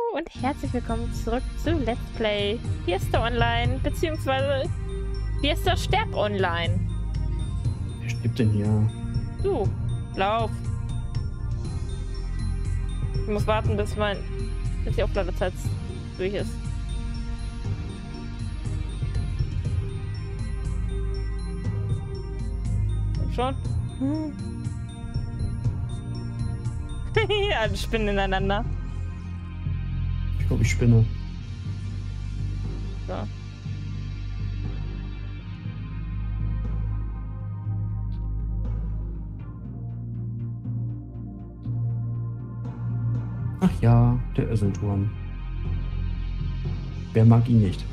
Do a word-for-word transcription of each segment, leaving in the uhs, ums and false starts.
und herzlich willkommen zurück zu Let's Play Fiesta Online, beziehungsweise Fiesta Sterb Online. Wer stirbt denn hier? Du, lauf. Ich muss warten, bis mein bis die Aufladezeit durch ist. Und schon? Hm. Alle spinnen ineinander. Ich glaube, ich spinne. So. Ach ja, der Össelturm. Wer mag ihn nicht?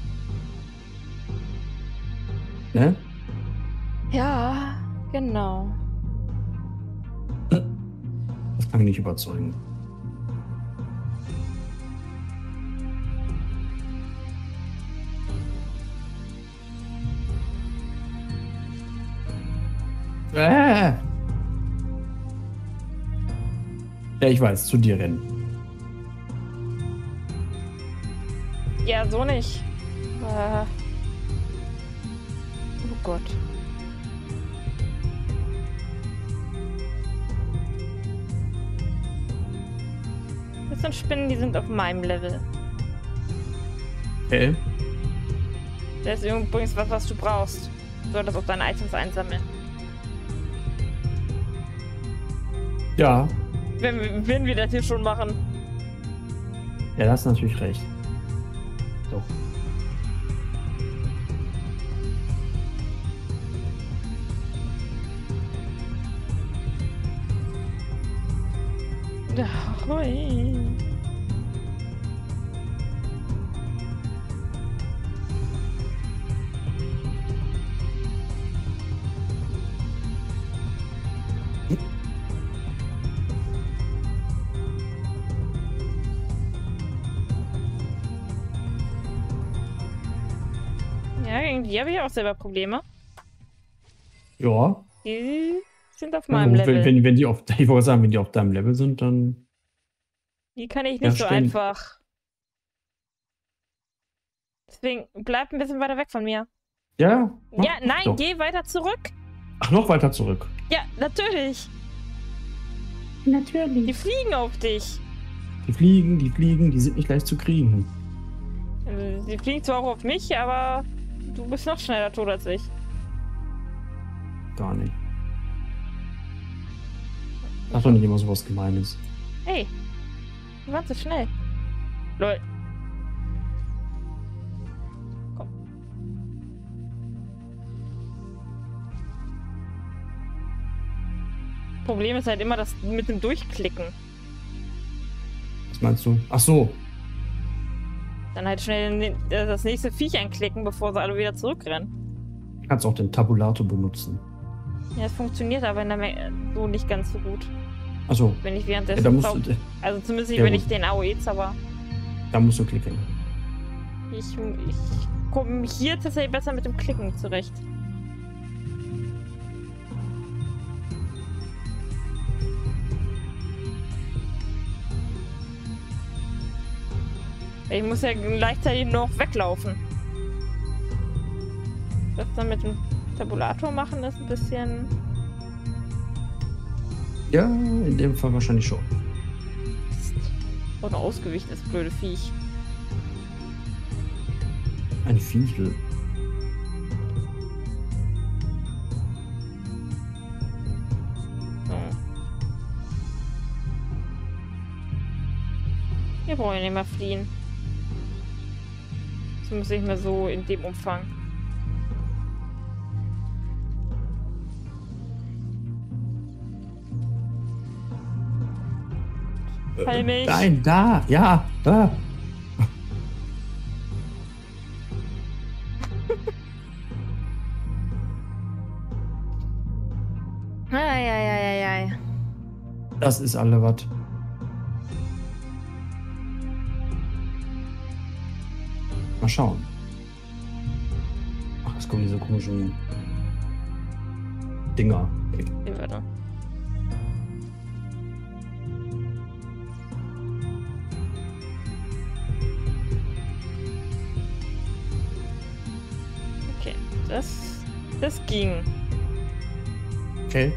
Ne? Ja, genau. Das kann ich nicht überzeugen. Äh. Ja, ich weiß, zu dir rennen. Ja, so nicht. Äh. Oh Gott. Das sind Spinnen, die sind auf meinem Level. Hä? Das ist übrigens was, was du brauchst. Du solltest auch deine Items einsammeln. Ja. Wenn, wenn wir das hier schon machen. Ja, das ist natürlich recht. Doch. Hui. Ja, gegen die habe ich auch selber Probleme. Ja. Die sind auf Ja, meinem gut, Level. wenn, wenn, wenn die auf, ich wollte sagen, wenn die auf deinem Level sind, dann. Die kann ich nicht Ja, so stehen. einfach. Deswegen bleib ein bisschen weiter weg von mir. Ja. mach- Ja, mach nein, doch. geh weiter zurück. Ach, noch weiter zurück. Ja, natürlich. Natürlich. Die fliegen auf dich. Die fliegen, die fliegen, die sind nicht leicht zu kriegen. Also, die fliegen zwar auch auf mich, aber du bist noch schneller tot als ich. Gar nicht. Sag doch nicht immer sowas Gemeines. Hey, du warst so schnell. Lol. Komm. Problem ist halt immer das mit dem Durchklicken. Was meinst du? Ach so. Dann halt schnell das nächste Viech anklicken, bevor sie alle wieder zurückrennen. Du kannst auch den Tabulator benutzen. Ja, es funktioniert aber in der Menge so nicht ganz so gut. Achso. Wenn ich Ja, währenddessen... da, musst Zau- du, also zumindest nicht, Ja, wenn gut. ich den A O E zauber. da musst du klicken. Ich, ich komme hier tatsächlich besser mit dem Klicken zurecht. Ich muss ja gleichzeitig noch weglaufen. Das dann mit dem Tabulator machen ist ein bisschen... Ja, in dem Fall wahrscheinlich schon. Ohne Ausgewicht, das blöde Viech. Ein Fiedel. So. Wir brauchen ja nicht mehr fliehen. Das muss nicht mehr so in dem Umfang. Fall mich. Nein, da, ja, da. Eieieiei. Das ist alle was. Mal schauen. Ach, es kommen diese komischen Dinger. Hier, warte. Das, das ging. Okay.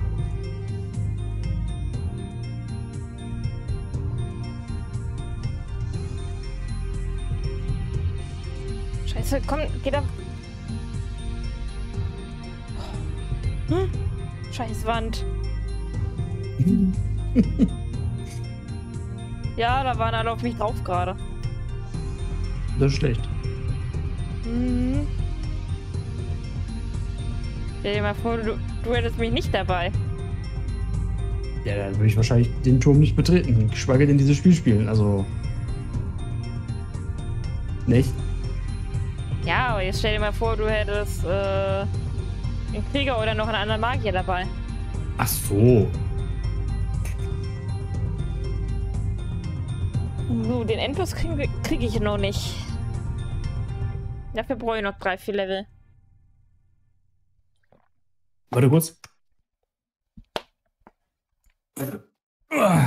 Scheiße, komm, geh da. Hm? Scheiß Wand. Ja, da waren alle auf mich drauf gerade. Das ist schlecht. Mhm. Stell dir mal vor, du, du hättest mich nicht dabei. Ja, dann würde ich wahrscheinlich den Turm nicht betreten, geschweige denn dieses Spiel spielen. Also. Nicht? Ja, aber jetzt stell dir mal vor, du hättest äh, einen Krieger oder noch einen anderen Magier dabei. Ach so. So, den Endboss kriege krieg ich noch nicht. Dafür brauche ich noch drei, vier Level. Warte kurz. Ah.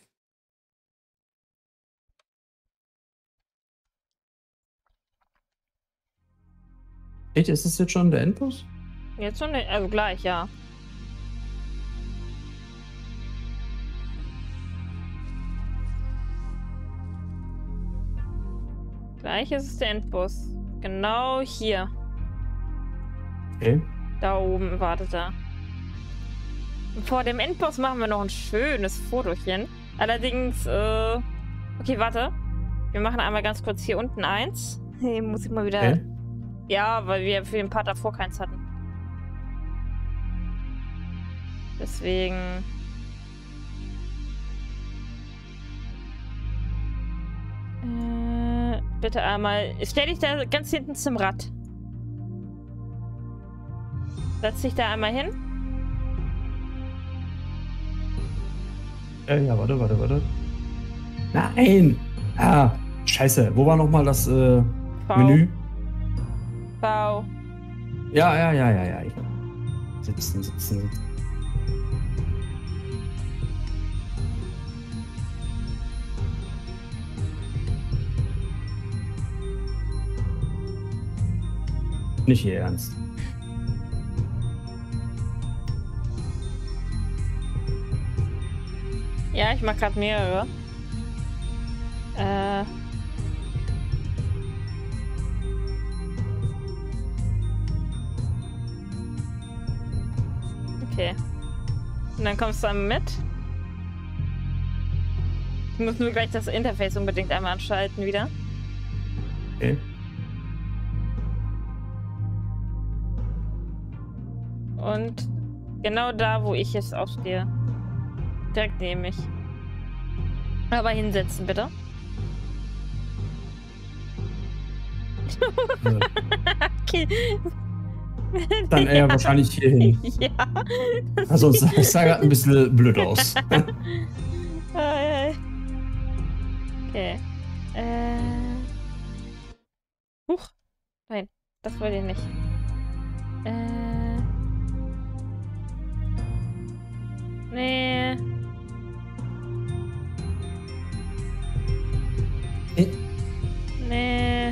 Echt, ist das jetzt schon der Endboss? Jetzt schon nicht, also gleich, ja. Gleich ist es der Endboss. Genau hier. Okay. Da oben wartet er. Und vor dem Endboss machen wir noch ein schönes Fotochen. Allerdings, äh... okay, warte. Wir machen einmal ganz kurz hier unten eins. Hier muss ich mal wieder... Okay. Ja, weil wir für den Part davor keins hatten. Deswegen... Äh, bitte einmal... Stell dich da ganz hinten zum Rad. Setz dich da einmal hin. Äh, ja, warte, warte, warte. Nein! Ah, scheiße. Wo war nochmal das äh, Menü? V. Ja, ja, ja, ja, ja. Ich... Sitzen, sitzen, sitzen. Nicht hier ernst. Ja, ich mach gerade mehrere. Äh. Okay. Und dann kommst du einmal mit. Ich muss nur gleich das Interface unbedingt einmal anschalten wieder. Okay. Und genau da, wo ich jetzt aufstehe. Direkt neben mich. Aber hinsetzen, bitte. Ja. Okay. Dann eher wahrscheinlich hier hin. Ja. Also es sah gerade ein bisschen blöd aus. Okay. Äh. Huch. Nein, das wollte ich nicht. Äh. Nee. Äh. Nee.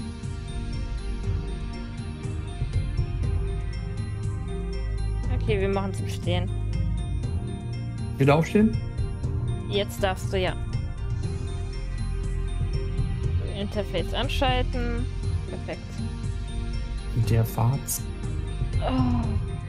Okay, wir machen zum Stehen. Wieder aufstehen? Jetzt darfst du ja. Interface anschalten. Perfekt. Mit der Fahrt. Oh.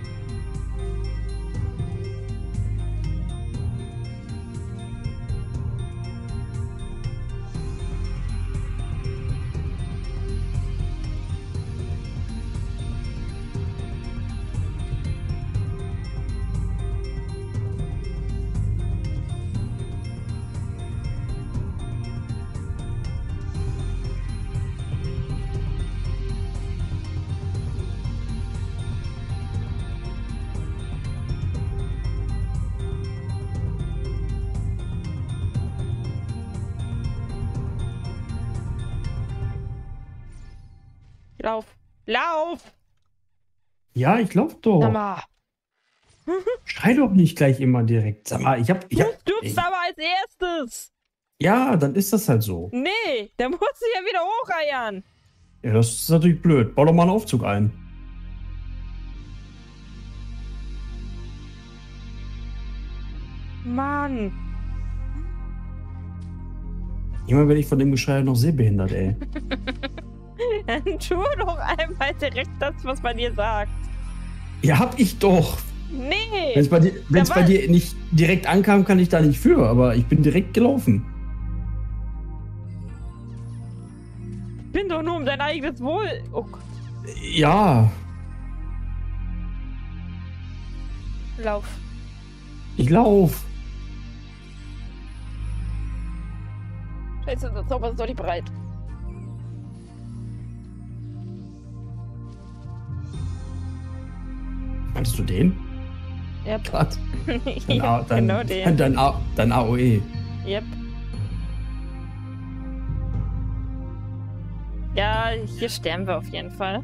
Lauf. Lauf! Ja, ich lauf doch. Sag mal. Schrei doch nicht gleich immer direkt. Sag mal, ich hab... Ich hab Du darfst aber als erstes. ja, dann ist das halt so. Nee, da musst du ja wieder hochreiern. Ja, das ist natürlich blöd. Bau doch mal einen Aufzug ein. Mann. Immer werde ich von dem Geschrei noch sehbehindert, ey. Dann tu doch einmal direkt das, was man dir sagt. Ja, hab ich doch. Nee. Wenn es bei, dir, wenn's bei dir nicht direkt ankam, kann ich da nicht für, aber ich bin direkt gelaufen. Ich bin doch nur um dein eigenes Wohl. Oh Gott. Ja. Lauf. Ich lauf. Scheiße, der Zauber ist doch nicht bereit. Meinst du den? Ja. Grad. Dein, A, dein, genau den. Dein, A, dein A O E. Yep. Ja, hier sterben wir auf jeden Fall.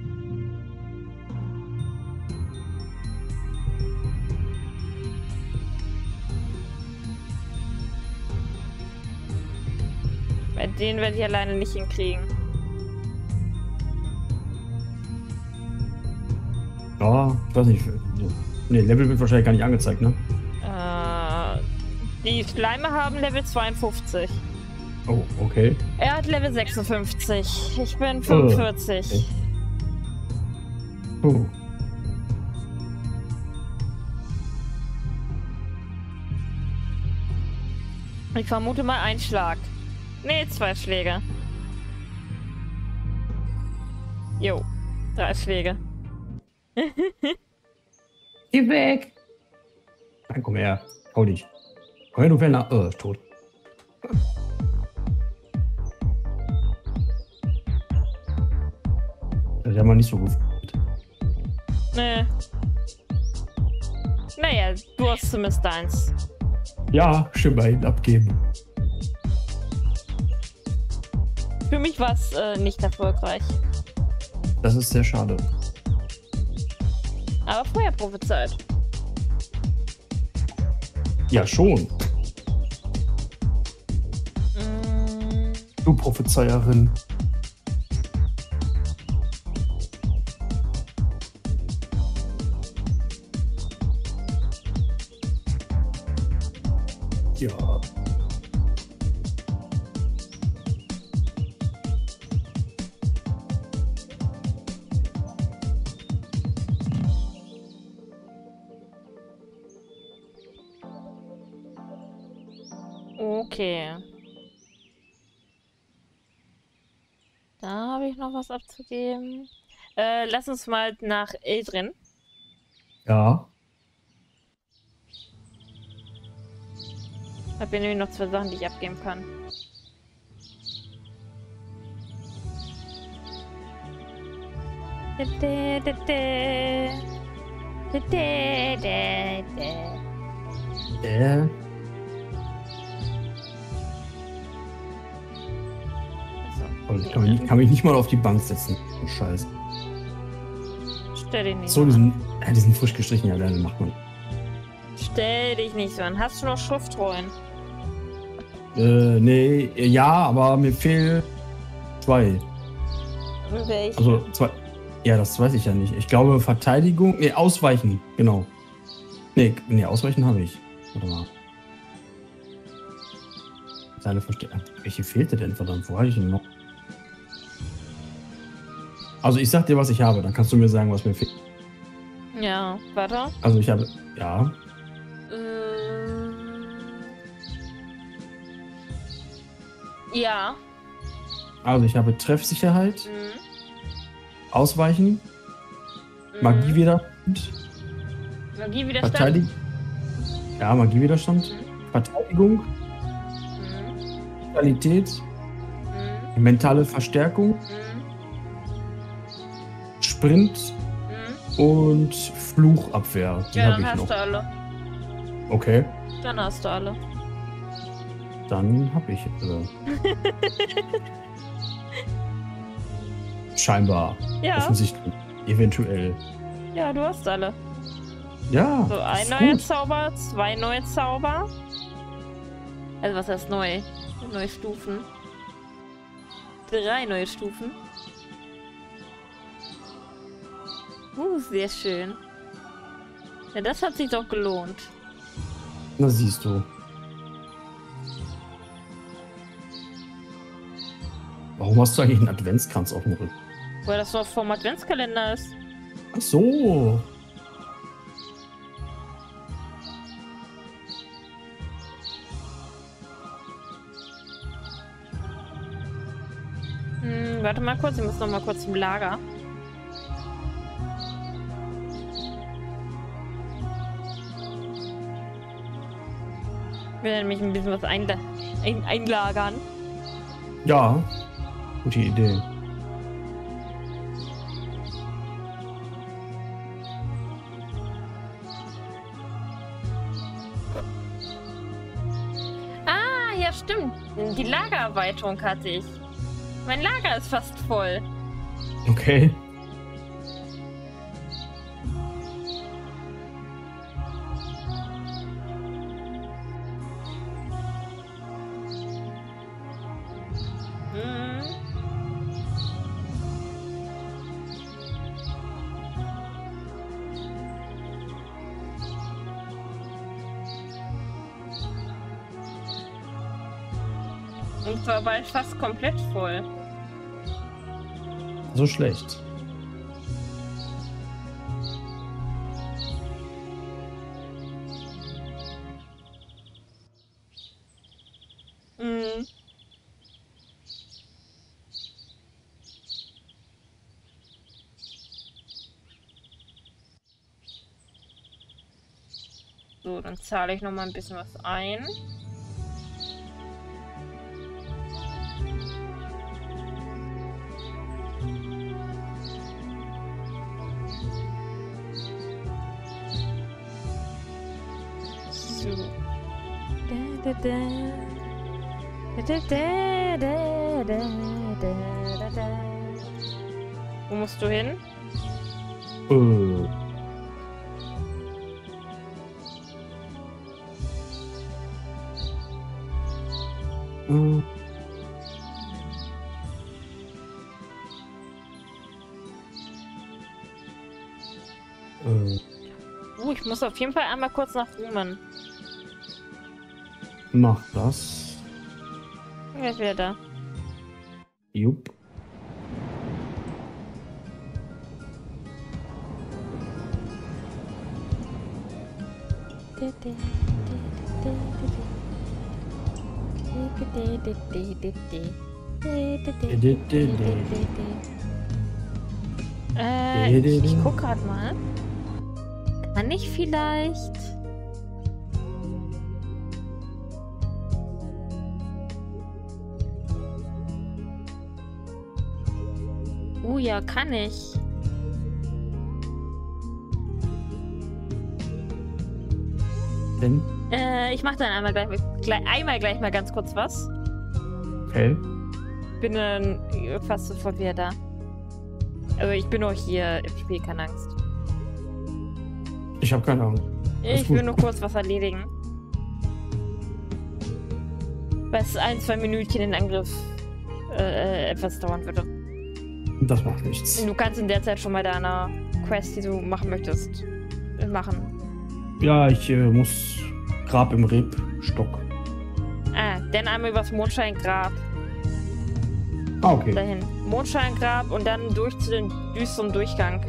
Bei denen werde ich alleine nicht hinkriegen. Ja, ich weiß nicht. Ne, Level wird wahrscheinlich gar nicht angezeigt, ne? Äh, die Schleime haben Level zweiundfünfzig. Oh, okay. Er hat Level sechsundfünfzig. Ich bin fünfundvierzig. Oh. Okay. Oh. Ich vermute mal ein Schlag. Nee, zwei Schläge. Jo, drei Schläge. Geh weg! Nein, komm her. Hau dich. Komm her, du Fellner. Oh, ist tot. Das ist ja mal nicht so gut. Nee. Naja, du hast zumindest eins. Ja, schön bei ihnen abgeben. Für mich war es äh, nicht erfolgreich. Das ist sehr schade. Aber Feuerprophezeit. Ja, schon. Mm. Du Prophezeierin. Ja. Okay. Da habe ich noch was abzugeben. Äh, lass uns mal nach Eldrin. Ja. Ich habe hier nämlich noch zwei Sachen, die ich abgeben kann. Äh. Oh, ich kann, mich, kann mich nicht mal auf die Bank setzen. Oh, Scheiße. Stell dich nicht so. so Diesen, ja, diesen frisch gestrichenen alleine macht man. Stell dich nicht so an. Hast du noch Schriftrollen? Äh, nee, ja, aber mir fehlen zwei. Welche? Also zwei. Ja, das weiß ich ja nicht. Ich glaube Verteidigung. Nee, Ausweichen, genau. Nee, nee, Ausweichen habe ich. Warte mal. Seine Verste Welche fehlte denn verdammt? Wo hatte ich denn noch? Also ich sag dir, was ich habe, dann kannst du mir sagen, was mir fehlt. Ja, warte. Also ich habe. Ja. Ähm, ja. Also ich habe Treffsicherheit, Mhm. Ausweichen, Mhm. Magiewiderstand, Magiewiderstand. Verteidigung. Ja, Magiewiderstand, Mhm. Verteidigung, Mhm. Qualität, Mhm. mentale Verstärkung, Mhm. Sprint Mhm. und Fluchabwehr. Die Ja, habe dann ich hast noch. du alle. Okay, Dann hast du alle. dann habe ich. Äh, scheinbar. Ja, Offensichtlich. Eventuell. ja, du hast alle. Ja. So, ein ist neuer gut. Zauber, zwei neue Zauber. Also was heißt neu? Neue Stufen. Drei neue Stufen. Uh, sehr schön. Ja, das hat sich doch gelohnt. Na siehst du. Warum hast du eigentlich einen Adventskranz auf dem Rücken? Weil das doch vom Adventskalender ist. Ach so. Hm, warte mal kurz, ich muss noch mal kurz zum Lager. Ich will nämlich ein bisschen was einla ein einlagern. Ja, gute Idee. Ah, ja stimmt. Die Lagererweiterung hatte ich. Mein Lager ist fast voll. Okay. Hm. Und zwar bald fast komplett voll. So schlecht. Mhm. So, dann zahle ich noch mal ein bisschen was ein. So. Da, da, da. Da, da, da, da, da, da, da. Wo musst du hin? Äh. Äh. Äh. Uh, ich muss auf jeden Fall einmal kurz nach Rumen. Mach das. Bin gleich wieder da. Jupp. Äh, ich, ich guck grad mal. Kann ich vielleicht... Oh ja, kann ich. Denn? Äh, ich mach dann einmal gleich, gleich, einmal gleich mal ganz kurz was. Okay. Bin dann fast sofort wieder da. Also ich bin noch hier im Spiel, keine Angst. Ich habe keine Ahnung. Alles Ich gut. will nur kurz was erledigen. Weil es ein, zwei Minütchen in Angriff äh, etwas dauern würde. Das macht nichts. Du kannst in der Zeit schon mal deine Quest, die du machen möchtest, machen. Ja, ich äh, muss Grab im Rebstock. Ah, dann einmal übers Mondscheingrab Ah, okay. dahin. Mondscheingrab und dann durch zu dem düsteren Durchgang.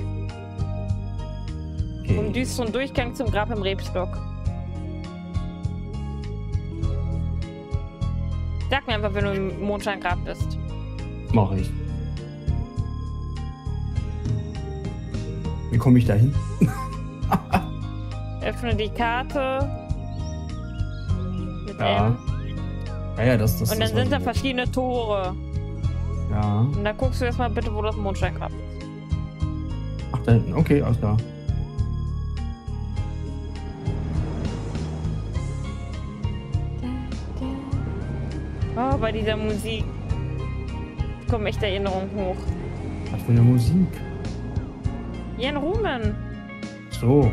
okay. Vom düsteren Durchgang zum Grab im Rebstock. Sag mir einfach, wenn du im Mondscheingrab bist. Mach ich. Wie komme ich da hin? Öffne die Karte. Mit Ja. M. Ja, ja, das, das Und dann das weiß sind da ich. verschiedene Tore. Ja. Und da guckst du erstmal bitte, wo das Mondscheingrab ist. Ach, da hinten. Okay, alles klar. Oh, bei dieser Musik kommen echt Erinnerungen hoch. Was für eine Musik. Hier in Rumen. So.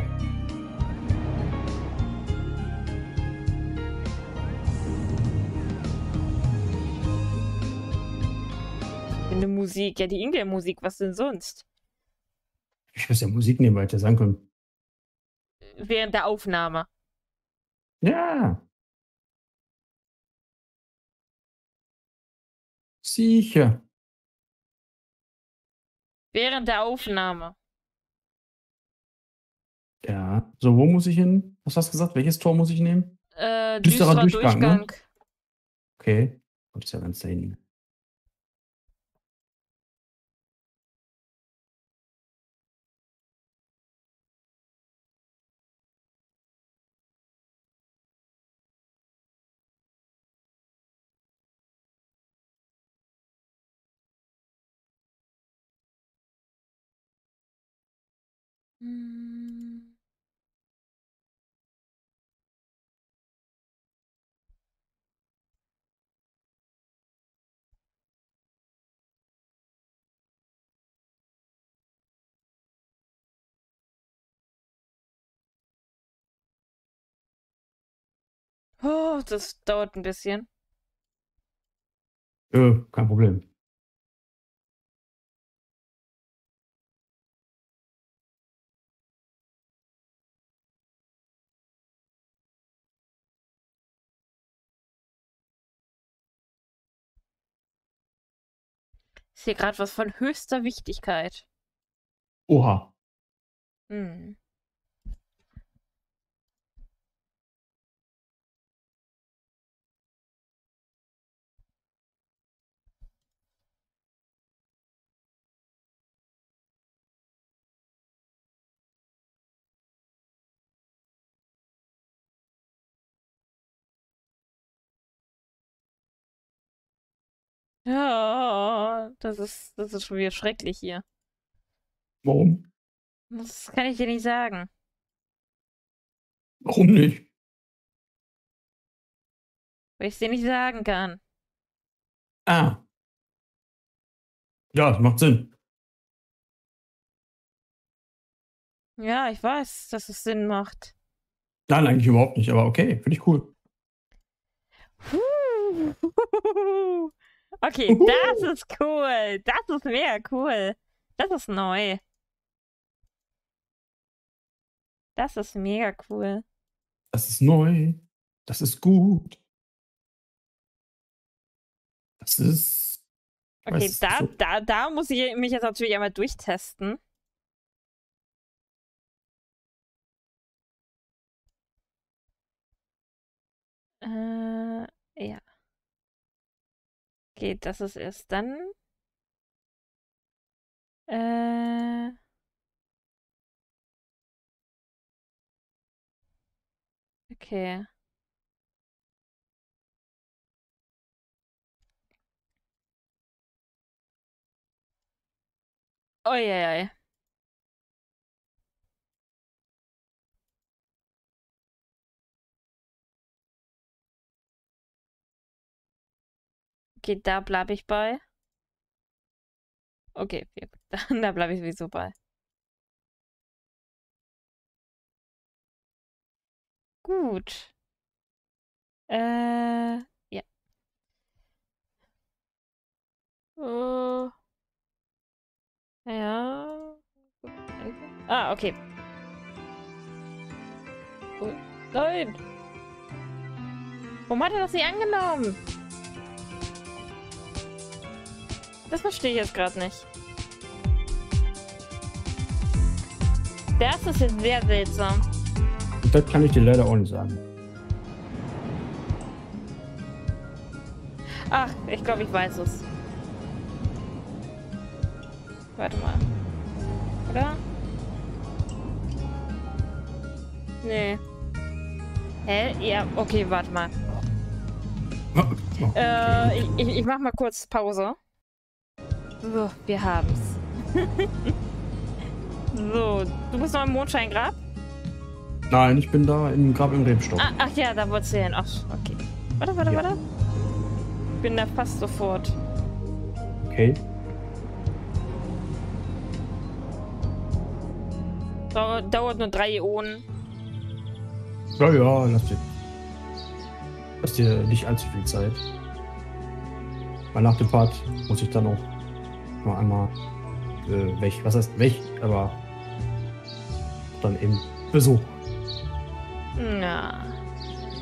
Eine Musik, ja, die Ingame-Musik, was denn sonst? Ich muss ja Musik nehmen, weil hätte sein können. Während der Aufnahme. Ja. Sicher. Während der Aufnahme. Ja. So, wo muss ich hin? Was hast du gesagt? Welches Tor muss ich nehmen? Äh, Düsterer düsterer Durchgang, ne? Durchgang. Okay. Gott, ist ja ganz da hinten. Hm. Oh, das dauert ein bisschen. Äh, kein Problem. Ist hier gerade was von höchster Wichtigkeit. Oha. Hm. Ja, das ist, das ist schon wieder schrecklich hier. Warum? Das kann ich dir nicht sagen. Warum nicht? Weil ich es dir nicht sagen kann. Ah. Ja, das macht Sinn. Ja, ich weiß, dass es Sinn macht. Nein, eigentlich überhaupt nicht, aber okay, finde ich cool. Okay, das ist cool. Das ist mega cool. Das ist neu. Das ist mega cool. Das ist neu. Das ist gut. Das ist. Okay, Weiß, da, so. da, da muss ich mich jetzt natürlich einmal durchtesten. Äh, ja. Okay, das ist erst dann. Äh. Okay. Uiuiui. Okay, da bleibe ich bei. Okay, ja, gut. Da bleibe ich sowieso bei. Gut. Äh, ja. Äh, ja. Ah, okay. Oh, nein. Warum hat er das nicht angenommen? Das verstehe ich jetzt gerade nicht. Das ist jetzt sehr seltsam. Das kann ich dir leider auch nicht sagen. Ach, ich glaube, ich weiß es. Warte mal. Oder? Nee. Hä? Ja, okay, warte mal. Oh, okay. Äh, ich, ich, ich mach mal kurz Pause. So, wir haben's. So, du bist noch im Mondscheingrab? Nein, ich bin da im Grab im Rebstock. Ah, ach ja, da wolltest du hin. Ach, okay. Warte, warte, Ja. warte. Ich bin da fast sofort. Okay. Dau dauert nur drei Ionen. Ja, ja, lass dir. Lass dir nicht allzu viel Zeit. Weil nach dem Part muss ich dann auch noch einmal äh, weg. Was heißt weg? Aber dann eben besuchen. Na.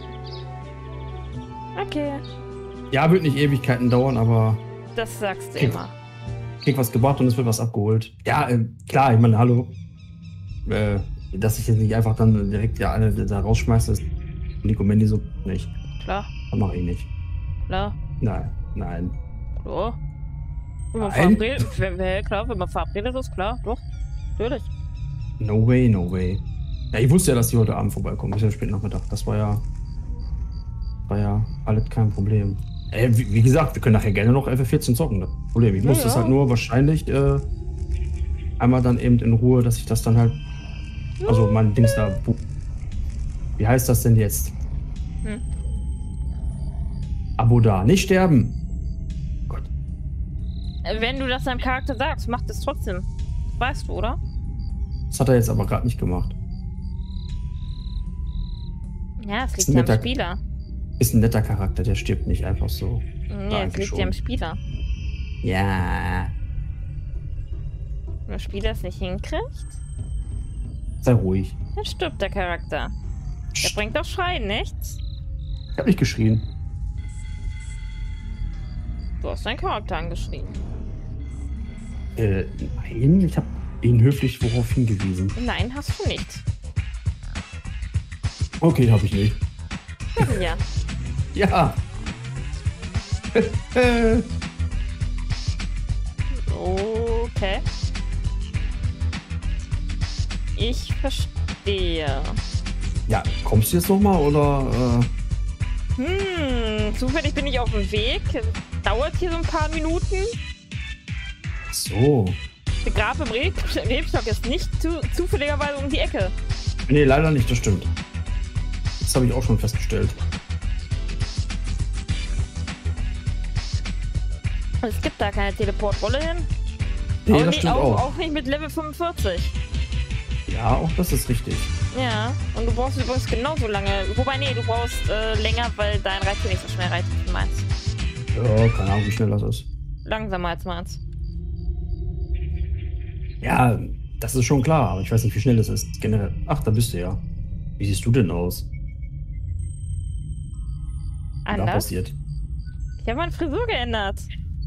Okay. Ja, wird nicht Ewigkeiten dauern, aber... Das sagst du krieg, immer. Krieg was gebracht und es wird was abgeholt. Ja, äh, klar, ich meine, hallo. Äh, dass ich jetzt nicht einfach dann direkt ja alle da rausschmeiße, ist Nico Mandy so nicht. Klar. Das mache ich nicht. Klar. Nein, nein. So. Wenn man Nein. verabredet, wenn, wenn, klar, wenn man verabredet ist, klar, doch. Natürlich. No way, no way. Ja, ich wusste ja, dass die heute Abend vorbeikommen. Bis ja spät Nachmittag. Das war ja... War ja alles kein Problem. Äh, wie, wie gesagt, wir können nachher gerne noch F F vierzehn zocken. Das Problem. Ich Ja, muss ja. das halt nur wahrscheinlich äh, einmal dann eben in Ruhe, dass ich das dann halt... Also mein Dings da... Wie heißt das denn jetzt? Hm. Abo da. Nicht sterben! Gott. Wenn du das deinem Charakter sagst, macht es trotzdem. Das weißt du, oder? Das hat er jetzt aber gerade nicht gemacht. Ja, es Ist liegt ja am netter- Spieler. Ist ein netter Charakter, der stirbt nicht einfach so. Nee, es eigentlich liegt schon. ja am Spieler. Ja. Wenn der Spieler es nicht hinkriegt, Sei ruhig. dann stirbt der Charakter. Der Psst. bringt doch Schreien nichts. Ich hab nicht geschrien. Du hast deinen Charakter angeschrien. Äh, nein, ich hab ihn höflich worauf hingewiesen. Nein, hast du nicht. Okay, hab ich nicht. Ja. Ja. Okay. Ich verstehe. Ja, kommst du jetzt nochmal oder? Äh, Hm, zufällig bin ich auf dem Weg. Dauert hier so ein paar Minuten. so. Der Grab im Reb Rebstock ist nicht zu zufälligerweise um die Ecke. Nee, leider nicht, das stimmt. Das habe ich auch schon festgestellt. Es gibt da keine Teleportrolle hin. Nee, auch, das nicht, stimmt auch, auch. auch nicht mit Level fünfundvierzig. Ja, auch das ist richtig. Ja, und du brauchst übrigens genauso lange. Wobei, nee, du brauchst äh, länger, weil dein Reittier nicht so schnell reitet wie meins. Ja, keine Ahnung, wie schnell das ist. Langsamer als meins. Ja, das ist schon klar, aber ich weiß nicht, wie schnell das ist. Generell. Ach, da bist du ja. Wie siehst du denn aus? Was da Anders? passiert? Ich habe meine Frisur geändert.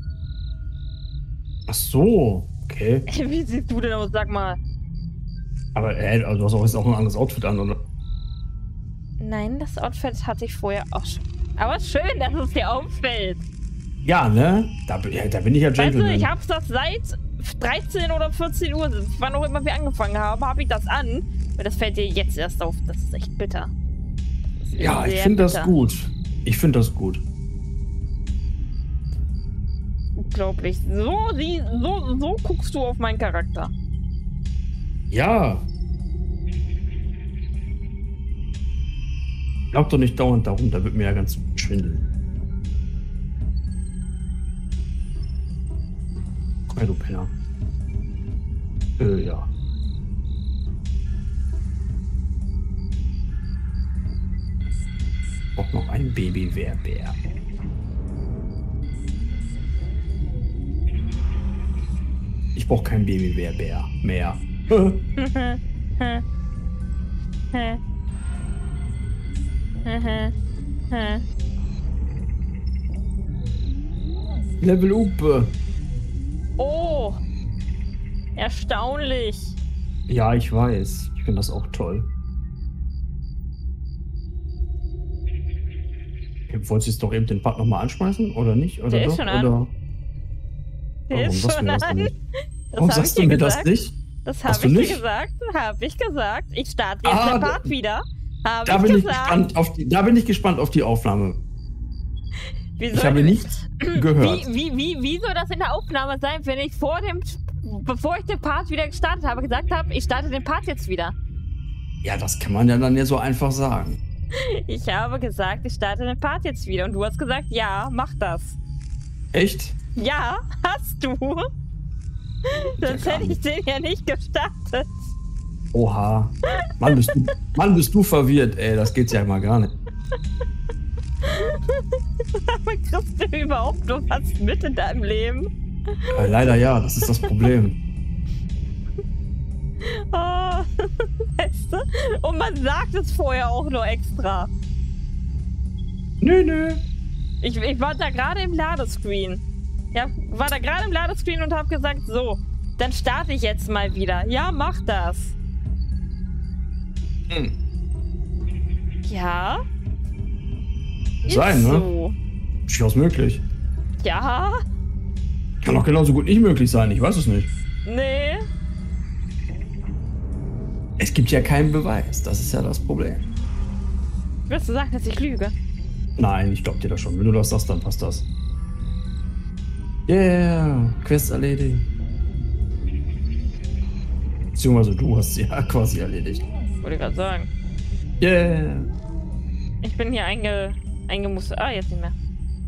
Ach so, okay. Wie siehst du denn aus, sag mal? Aber äh, also du hast auch jetzt auch ein anderes Outfit an, oder? Nein, das Outfit hatte ich vorher auch schon. Aber schön, dass es dir auffällt. Ja, ne? Da, bin- ja, da bin ich ja Weißt du, Gentleman. ich hab's das seit dreizehn oder vierzehn Uhr, wann auch immer wir angefangen haben, habe ich das an. Und das fällt dir jetzt erst auf. Das ist echt bitter. Das ist ja, ich sehr finde das bitter. gut. Ich finde das gut. Unglaublich. So, sie, so, so guckst du auf meinen Charakter. Ja. Glaub doch nicht dauernd darum, da wird mir ja ganz schwindeln. Ja, du Penner. Äh, ja. Braucht noch ein Baby-Wehrbär. Ich brauche kein Baby-Wehrbär mehr. Level up. Oh, erstaunlich. Ja, ich weiß. Ich finde das auch toll. Wolltest du jetzt doch eben den Part nochmal anschmeißen, oder nicht? Oder Der ist doch? schon an. Oder? Der Warum ist sagst du schon mir das denn an. nicht? Das Warum hab sagst ich du dir mir gesagt. das nicht? Das Hast habe du ich nicht? dir gesagt. Habe ich gesagt. Ich starte jetzt Ah, den da- Part wieder. Habe Da ich bin ich gesagt. gespannt auf die, da bin ich gespannt auf die Aufnahme. Wie Ich soll- habe nichts gehört. Wie, wie, wie, wie soll das in der Aufnahme sein, wenn ich vor dem, bevor ich den Part wieder gestartet habe, gesagt habe, ich starte den Part jetzt wieder? Ja, das kann man ja dann ja so einfach sagen. Ich habe gesagt, ich starte den Part jetzt wieder. Und du hast gesagt, ja, mach das. Echt? Ja, hast du. Sonst gar hätte ich nicht. den ja nicht gestartet. Oha. Mann, bist du, Mann, bist du verwirrt, ey. Das geht ja mal gar nicht. Aber kriegst du überhaupt noch was mit in deinem Leben? Äh, leider ja, das ist das Problem. Oh, weißt du? Und man sagt es vorher auch nur extra. Nö, nö. Ich, ich war da gerade im Ladescreen. Ja, war da gerade im Ladescreen und habe gesagt, so, dann starte ich jetzt mal wieder. Ja, mach das. Hm. Ja? Sein, Ist ne? so. Durchaus möglich. Ja? Kann auch genauso gut nicht möglich sein, ich weiß es nicht. Nee. Es gibt ja keinen Beweis, das ist ja das Problem. Willst du sagen, dass ich lüge? Nein, ich glaub dir das schon. Wenn du das sagst, dann passt das. Yeah, Quest erledigt. Beziehungsweise du hast sie ja quasi erledigt. Wollte ich gerade sagen. Yeah. Ich bin hier einge... eingemustert. Ah, jetzt nicht mehr.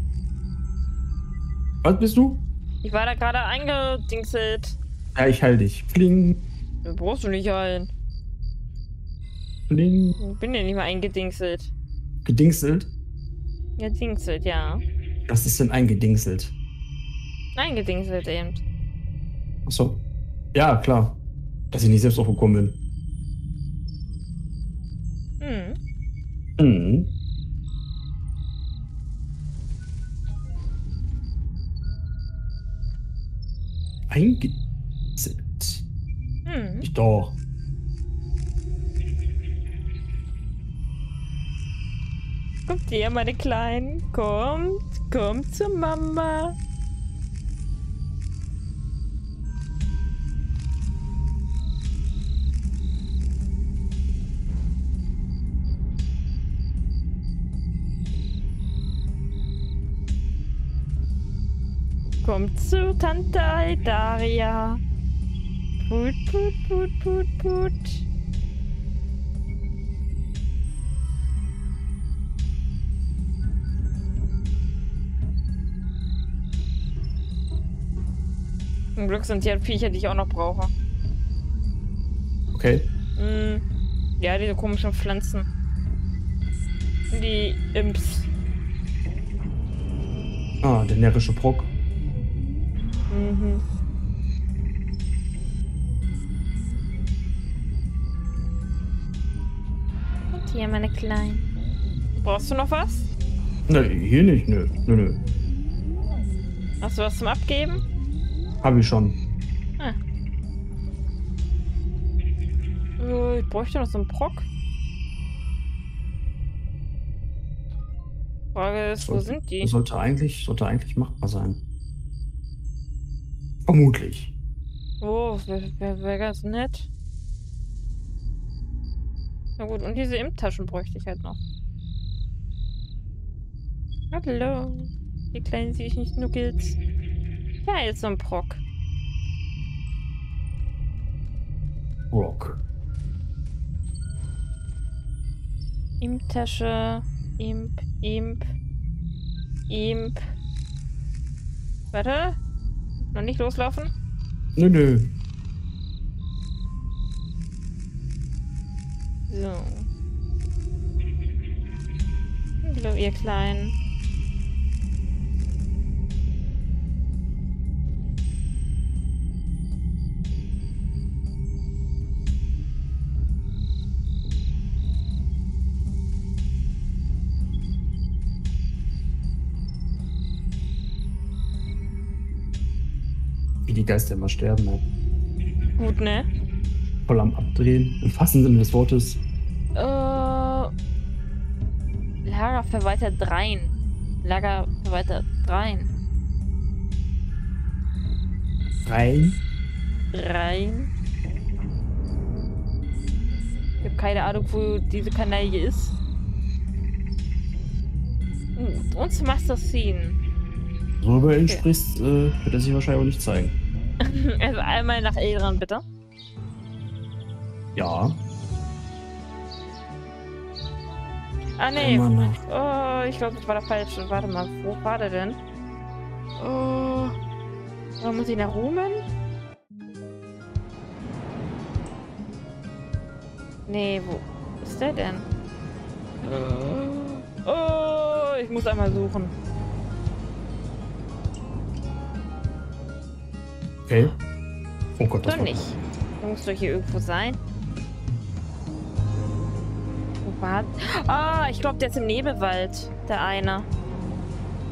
Was bist du? Ich war da gerade eingedingselt. Ja, ich heil dich. Pling, Du brauchst du nicht ein. pling. Ich bin ja nicht mehr eingedingselt. Gedingselt? Ja, dingselt, ja. Was ist denn eingedingselt? Eingedingselt eben. Achso. Ja, klar. Dass ich nicht selbst drauf gekommen bin. Hm. Mhm. Eingedingselt. Hm. Ich doch. Kommt hier, meine Kleinen. Kommt. Kommt zur Mama. Kommt zu Tante Aldaria. Put, put, put, put, put. Zum Glück sind die Viecher, die ich auch noch brauche. Okay. Mm, ja, diese komischen Pflanzen. Die Imps. Ah, der närrische Brock. Mhm. Und hier, meine Kleinen. Brauchst du noch was? Ne, hier nicht, nö. Nö, nö. Hast du was zum Abgeben? Hab ich schon. Ah. Äh, ich bräuchte noch so einen Brock. Frage ist, wo Sollte- sind die? Sollte eigentlich, sollte eigentlich machbar sein. Vermutlich. Oh, wäre wär, wär ganz nett. Na gut, und diese Imp-Taschen bräuchte ich halt noch. Hallo, die kleinen süßen Schnuckels. Ja, jetzt so ein Brock. Rock. Imp-Tasche. Imp, Imp. Imp. Warte. Noch nicht loslaufen? Nö, nö. So. Hallo, ihr Kleinen. Wie die Geister immer sterben, ne? Gut, ne? Voll am Abdrehen. Im wahrsten Sinne des Wortes. Äh. Lagerverwalter dreien. Lagerverwalter dreien. Rein. Rein. Ich habe keine Ahnung, wo diese Kanaille ist. Uh, und zum Master Scene. So über ihn Okay. sprichst, äh, wird er sich wahrscheinlich auch nicht zeigen. Also einmal nach Elran, bitte. Ja. Ah, nee. Immer nach. Oh, ich glaube, das war der falsche. Warte mal, wo war der denn? Oh. Oder muss ich nach Rumen? Nee, wo ist der denn? Oh, ich muss einmal suchen. Okay. Oh Gott, das Doch war nicht. Der muss doch hier irgendwo sein. Wo war... Ah, ich glaube, der ist im Nebelwald. Der eine.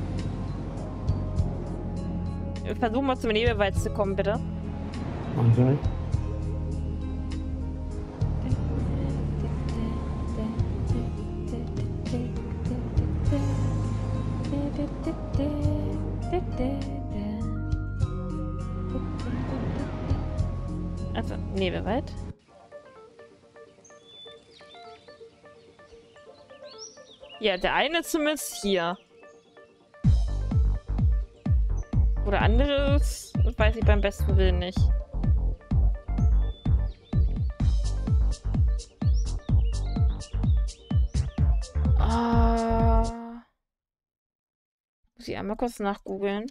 versuch mal zum Nebelwald zu kommen, bitte. Okay. Also, Nebelwald. Ja, der eine zumindest hier. Oder anderes, weiß ich beim besten Willen nicht. Ah. Muss ich einmal kurz nachgoogeln.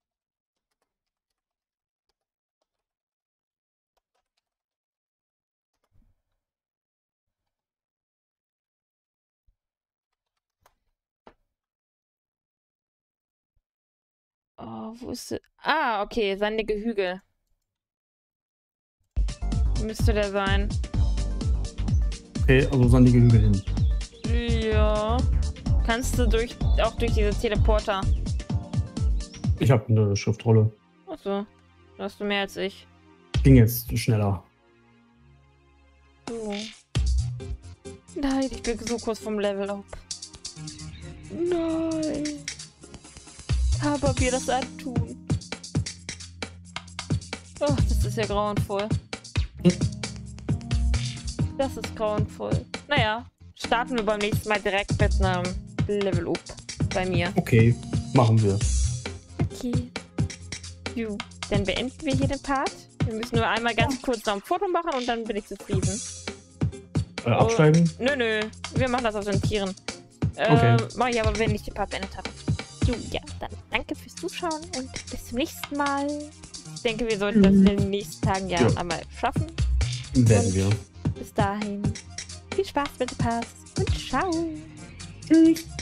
Oh, wo ist sie? Ah, okay, sandige Hügel. Müsste der sein. Okay, also sandige Hügel hin. Ja. Kannst du durch, auch durch diese Teleporter. Ich habe eine Schriftrolle. Achso. Da hast du mehr als ich. Ging jetzt schneller. So. Nein, ich bin so kurz vom Level up. Nein. Aber wir das antun. Oh, das ist ja grauenvoll. Das ist grauenvoll. Naja, starten wir beim nächsten Mal direkt mit einem Level Up bei mir. Okay, machen wir. Okay. Jo, dann beenden wir hier den Part. Wir müssen nur einmal ganz kurz noch ein Foto machen und dann bin ich zufrieden. Äh, absteigen? Oh, nö, nö. Wir machen das auf den Tieren. Äh, Okay. Mach ich aber, wenn ich den Part beendet habe. Jo, ja, dann danke fürs Zuschauen und bis zum nächsten Mal. Ich denke, wir sollten das in den nächsten Tagen ja, Ja. einmal schaffen. Werden Und wir. Bis dahin. Viel Spaß mit dem Pass und ciao. Tschüss.